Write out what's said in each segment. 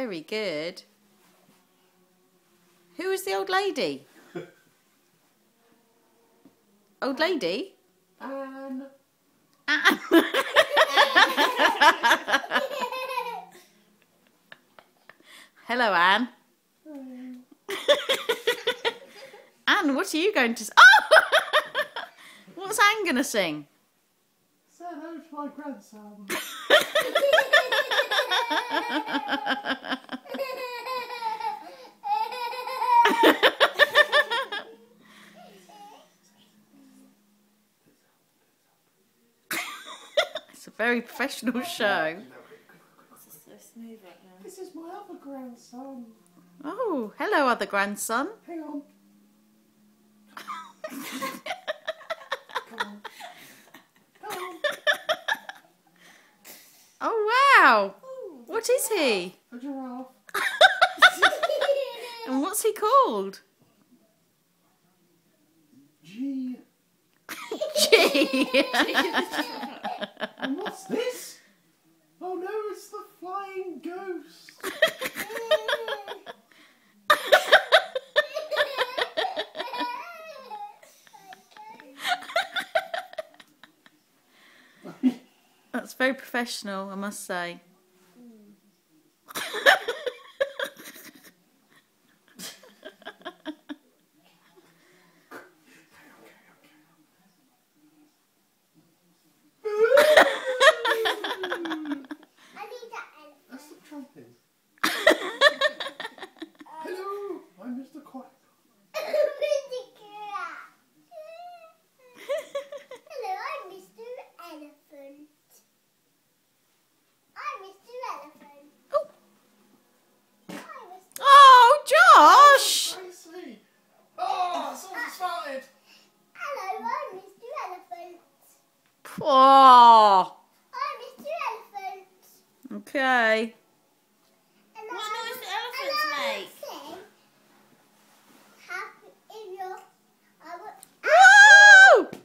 Very good. Who was the old lady? Old lady? Anne. Anne. Hello, Anne. Anne, what are you going to... Oh! What's Anne going to sing? Say hello to my grandson. It's a very professional show. This is so smooth right now. This is my other grandson. Oh, hello, other grandson. Hang on. Come on. Come on. Oh, wow. What is he? A giraffe. And what's he called? G. Gee. And what's this? Oh no, it's the flying ghost. That's very professional, I must say. That's the trumpet. Hello, I'm Mr. Quack. Hello, I'm Mr. Elephant. I'm Mr. Elephant. Oh. I'm Mr. Oh, Josh! Gracie. Oh, someone's farted. Hello, I'm Mr. Elephant. Oh. I'm Mr. Elephant. Okay. And What I noise do will- elephants and I will make? sing happy in your... I will, Woo!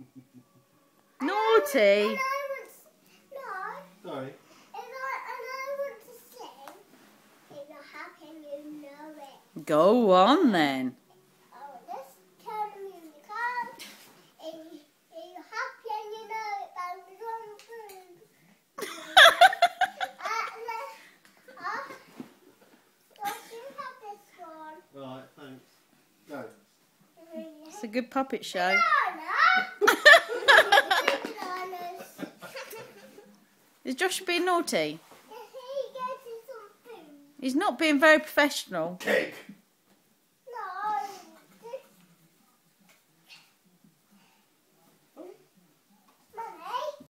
Naughty. and I want... No. Sorry. And I want to sing if you're happy and you know it. Go on then. Oh, let's turn the music on. If you're happy and you know it, then we're on food. Let's you have this one. Right, thanks. Go. It's a good puppet show. Bananas. Is Josh being naughty? He gets some food. He's not being very professional. Cake.